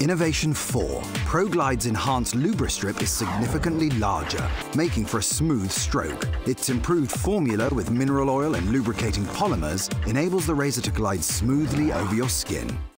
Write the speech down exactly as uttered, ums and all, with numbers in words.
Innovation four. ProGlide's enhanced Lubrastrip is significantly larger, making for a smooth stroke. Its improved formula with mineral oil and lubricating polymers enables the razor to glide smoothly over your skin.